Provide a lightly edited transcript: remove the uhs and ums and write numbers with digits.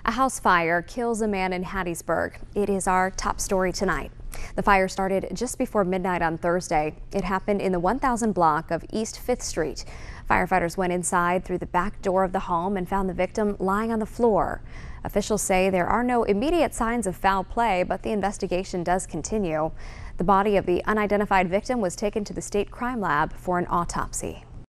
A house fire kills a man in Hattiesburg. It is our top story tonight. The fire started just before midnight on Thursday. It happened in the 1000 block of East 5th Street. Firefighters went inside through the back door of the home and found the victim lying on the floor. Officials say there are no immediate signs of foul play, but the investigation does continue. The body of the unidentified victim was taken to the state crime lab for an autopsy.